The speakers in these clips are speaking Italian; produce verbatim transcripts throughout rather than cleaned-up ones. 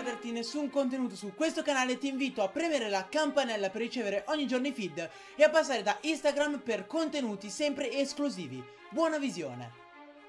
perderti nessun contenuto su questo canale, ti invito a premere la campanella per ricevere ogni giorno i feed e a passare da Instagram per contenuti sempre esclusivi. Buona visione!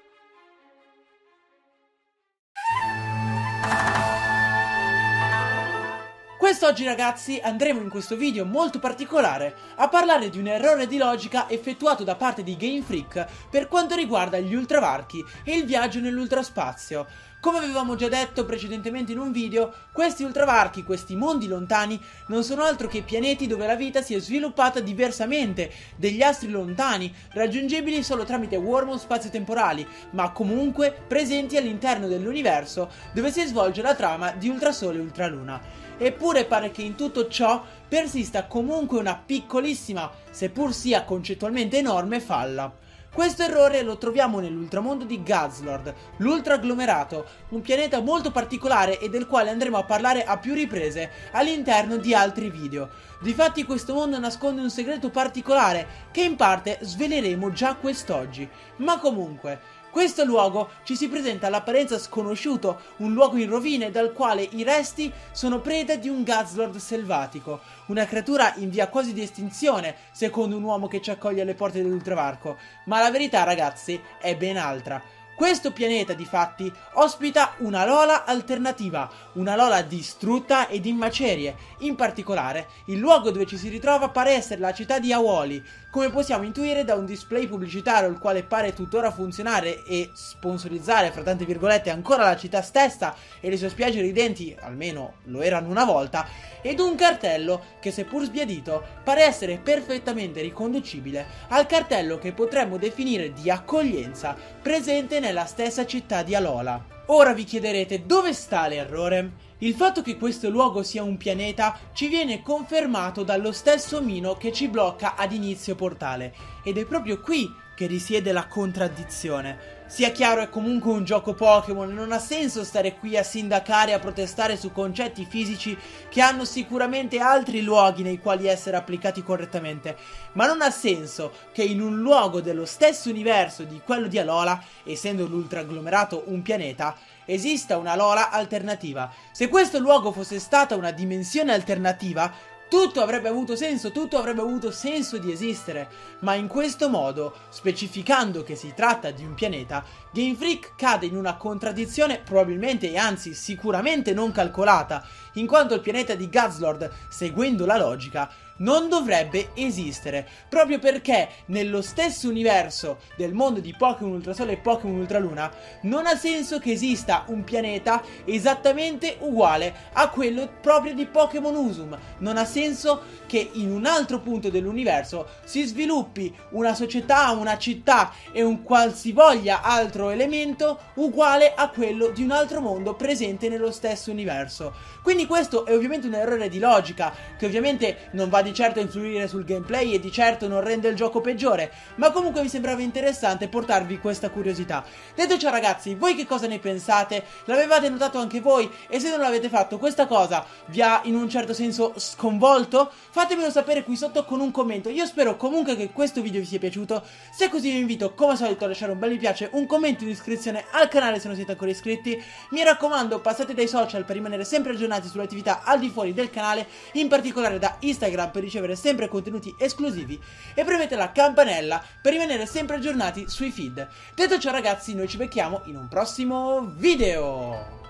Quest'oggi ragazzi andremo in questo video molto particolare a parlare di un errore di logica effettuato da parte di Game Freak per quanto riguarda gli ultravarchi e il viaggio nell'ultraspazio. Come avevamo già detto precedentemente in un video, questi ultravarchi, questi mondi lontani, non sono altro che pianeti dove la vita si è sviluppata diversamente, degli astri lontani, raggiungibili solo tramite wormhole spazio-temporali, ma comunque presenti all'interno dell'universo dove si svolge la trama di Ultrasole e Ultraluna. Eppure pare che in tutto ciò persista comunque una piccolissima, seppur sia concettualmente enorme, falla. Questo errore lo troviamo nell'ultramondo di Gazlord, l'ultraagglomerato, un pianeta molto particolare e del quale andremo a parlare a più riprese all'interno di altri video. Difatti questo mondo nasconde un segreto particolare che in parte sveleremo già quest'oggi. Ma comunque, questo luogo ci si presenta all'apparenza sconosciuto, un luogo in rovine dal quale i resti sono preda di un Gazlord selvatico, una creatura in via quasi di estinzione, secondo un uomo che ci accoglie alle porte dell'ultravarco. Ma la verità, ragazzi, è ben altra. Questo pianeta, difatti, ospita una Lola alternativa, una Lola distrutta ed in macerie. In particolare, il luogo dove ci si ritrova pare essere la città di Awoli, come possiamo intuire da un display pubblicitario il quale pare tuttora funzionare e sponsorizzare, fra tante virgolette, ancora la città stessa e le sue spiagge ridenti, almeno lo erano una volta, ed un cartello che, seppur sbiadito, pare essere perfettamente riconducibile al cartello che potremmo definire di accoglienza presente nella stessa città di Alola. Ora vi chiederete dove sta l'errore? Il fatto che questo luogo sia un pianeta ci viene confermato dallo stesso Mino che ci blocca ad inizio portale, ed è proprio qui che risiede la contraddizione. Sia chiaro, è comunque un gioco Pokémon e non ha senso stare qui a sindacare e a protestare su concetti fisici che hanno sicuramente altri luoghi nei quali essere applicati correttamente, ma non ha senso che in un luogo dello stesso universo di quello di Alola, essendo l'ultraagglomerato un pianeta, esista una Lola alternativa. Se questo luogo fosse stata una dimensione alternativa, tutto avrebbe avuto senso, tutto avrebbe avuto senso di esistere, ma in questo modo, specificando che si tratta di un pianeta, Game Freak cade in una contraddizione probabilmente e anzi sicuramente non calcolata, in quanto il pianeta di Gazlord, seguendo la logica, non dovrebbe esistere, proprio perché nello stesso universo del mondo di Pokémon Ultrasole e Pokémon Ultraluna non ha senso che esista un pianeta esattamente uguale a quello proprio di Pokémon Usum. Non ha senso che in un altro punto dell'universo si sviluppi una società, una città e un qualsivoglia altro elemento uguale a quello di un altro mondo presente nello stesso universo. Quindi questo è ovviamente un errore di logica che ovviamente non va di certo a influire sul gameplay e di certo non rende il gioco peggiore, ma comunque mi sembrava interessante portarvi questa curiosità. Detto ciò ragazzi, voi che cosa ne pensate? L'avevate notato anche voi? E se non l'avete fatto, questa cosa vi ha in un certo senso sconvolto? Fatemelo sapere qui sotto con un commento. Io spero comunque che questo video vi sia piaciuto. Se è così vi invito come al solito a lasciare un bel mi piace, un commento e un'iscrizione al canale se non siete ancora iscritti. Mi raccomando, passate dai social per rimanere sempre aggiornati sulle attività al di fuori del canale, in particolare da Instagram per ricevere sempre contenuti esclusivi, e premete la campanella per rimanere sempre aggiornati sui feed. Detto ciò ragazzi, noi ci becchiamo in un prossimo video.